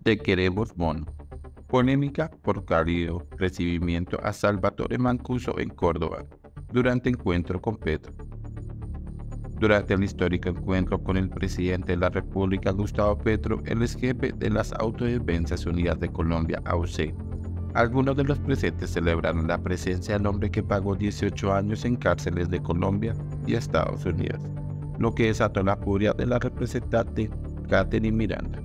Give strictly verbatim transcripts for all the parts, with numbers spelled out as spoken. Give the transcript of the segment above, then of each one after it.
Te queremos mono. Polémica por cálido recibimiento a Salvatore Mancuso en Córdoba durante encuentro con Petro. Durante el histórico encuentro con el presidente de la República, Gustavo Petro, el ex jefe de las Autodefensas Unidas de Colombia, A U C, algunos de los presentes celebraron la presencia del hombre que pagó dieciocho años en cárceles de Colombia y Estados Unidos, lo que desató la furia de la representante Katherine Miranda.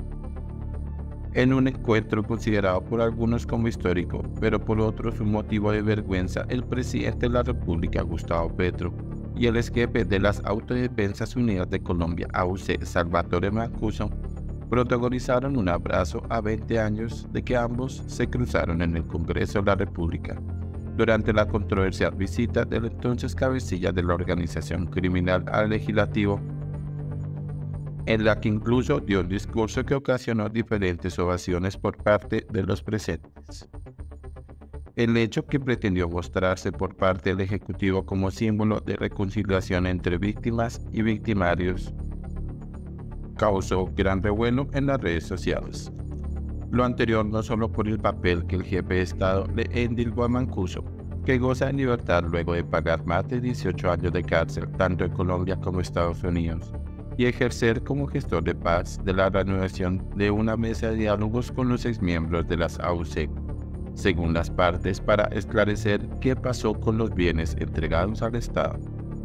En un encuentro considerado por algunos como histórico, pero por otros un motivo de vergüenza, el presidente de la República, Gustavo Petro, y el ex jefe de las Autodefensas Unidas de Colombia, A U C, Salvatore Mancuso, protagonizaron un abrazo a veinte años de que ambos se cruzaron en el Congreso de la República, durante la controversial visita del entonces cabecilla de la organización criminal al legislativo, en la que incluso dio un discurso que ocasionó diferentes ovaciones por parte de los presentes. El hecho que pretendió mostrarse por parte del Ejecutivo como símbolo de reconciliación entre víctimas y victimarios causó gran revuelo en las redes sociales. Lo anterior no solo por el papel que el jefe de Estado le endilgó a Mancuso, que goza de libertad luego de pagar más de dieciocho años de cárcel tanto en Colombia como Estados Unidos, y ejercer como gestor de paz de la reanudación de una mesa de diálogos con los exmiembros de las A U C, según las partes, para esclarecer qué pasó con los bienes entregados al Estado.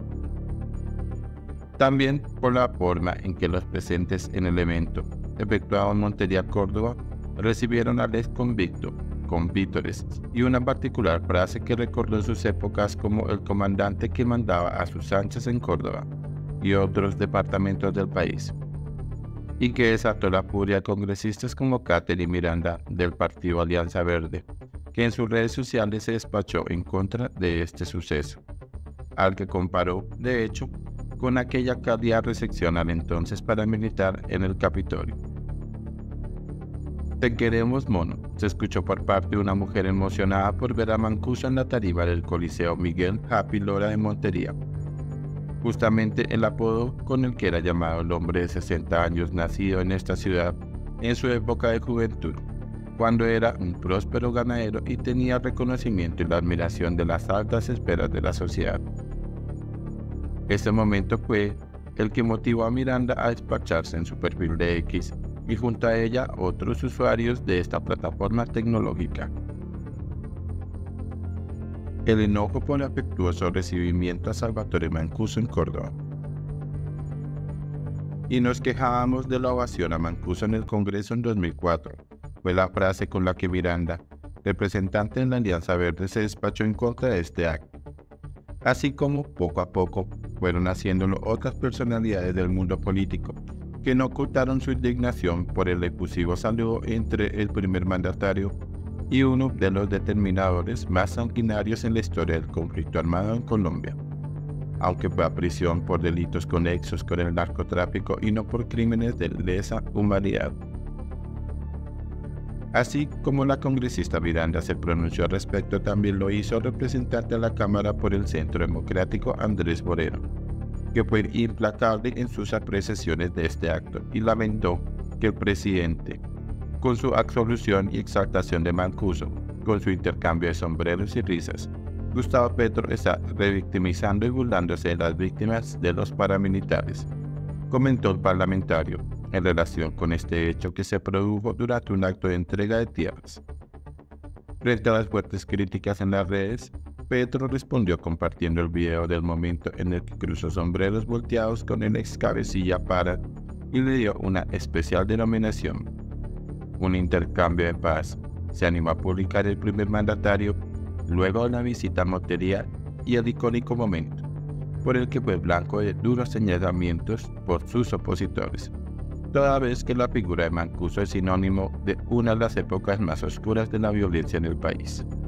También por la forma en que los presentes en el evento, efectuado en Montería, Córdoba, recibieron al ex convicto con vítores y una particular frase que recordó sus épocas como el comandante que mandaba a sus anchas en Córdoba y otros departamentos del país, y que desató la furia de congresistas como Katherine Miranda del Partido Alianza Verde, que en sus redes sociales se despachó en contra de este suceso, al que comparó, de hecho, con aquella cálida recepción al entonces paramilitar en el Capitolio. Te queremos mono, se escuchó por parte de una mujer emocionada por ver a Mancuso en la tarima del Coliseo Miguel Happy Lora de Montería, justamente el apodo con el que era llamado el hombre de sesenta años nacido en esta ciudad en su época de juventud, cuando era un próspero ganadero y tenía el reconocimiento y la admiración de las altas esferas de la sociedad. Este momento fue el que motivó a Miranda a despacharse en su perfil de X y junto a ella otros usuarios de esta plataforma tecnológica. El enojo por el afectuoso recibimiento a Salvatore Mancuso en Córdoba. Y nos quejábamos de la ovación a Mancuso en el Congreso en dos mil cuatro. Fue la frase con la que Miranda, representante de la Alianza Verde, se despachó en contra de este acto. Así como, poco a poco, fueron haciéndolo otras personalidades del mundo político, que no ocultaron su indignación por el efusivo saludo entre el primer mandatario y uno de los determinadores más sanguinarios en la historia del conflicto armado en Colombia, aunque fue a prisión por delitos conexos con el narcotráfico y no por crímenes de lesa humanidad. Así como la congresista Miranda se pronunció al respecto, también lo hizo el representante de la Cámara por el Centro Democrático, Andrés Moreno, que fue implacable en sus apreciaciones de este acto y lamentó que el presidente, con su absolución y exaltación de Mancuso, con su intercambio de sombreros y risas, Gustavo Petro está revictimizando y burlándose de las víctimas de los paramilitares, comentó el parlamentario en relación con este hecho que se produjo durante un acto de entrega de tierras. Frente a las fuertes críticas en las redes, Petro respondió compartiendo el video del momento en el que cruzó sombreros volteados con el ex cabecilla para y le dio una especial denominación: un intercambio de paz. Se animó a publicar el primer mandatario luego de la visita a Montería y el icónico momento, por el que fue blanco de duros señalamientos por sus opositores, toda vez que la figura de Mancuso es sinónimo de una de las épocas más oscuras de la violencia en el país.